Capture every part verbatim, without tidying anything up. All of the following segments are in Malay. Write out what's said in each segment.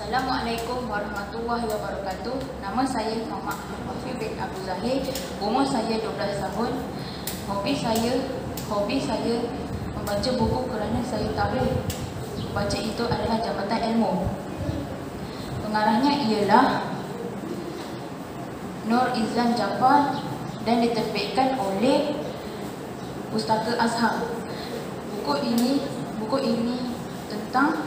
Assalamualaikum warahmatullahi wabarakatuh. Nama saya Muhammad Wafi bin Abdul Zahir. Umur saya dua belas tahun. Hobi saya Hobi saya membaca buku kerana saya tahu baca itu adalah jambatan ilmu. Pengarahnya ialah Nur Izlan Jaafar dan diterbitkan oleh Pustaka Azhar. Buku ini buku ini tentang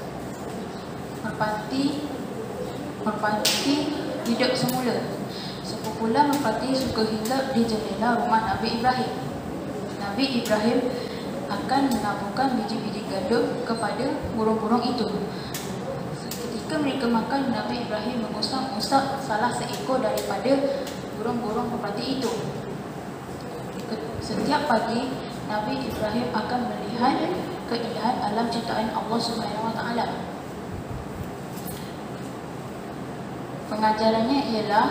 merpati merpati hidup semula. Sekumpulan merpati suka hinggap di jendela rumah Nabi Ibrahim. Nabi Ibrahim akan menaburkan biji-biji gandum kepada burung-burung itu. Ketika mereka makan, Nabi Ibrahim mengusap-usap salah seekor daripada burung-burung merpati itu. Setiap pagi, Nabi Ibrahim akan melihat keindahan alam ciptaan Allah Subhanahu Wa Taala. Pengajarannya ialah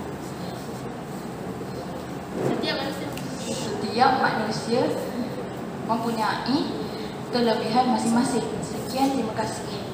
setiap manusia, setiap manusia mempunyai kelebihan masing-masing. Sekian, terima kasih.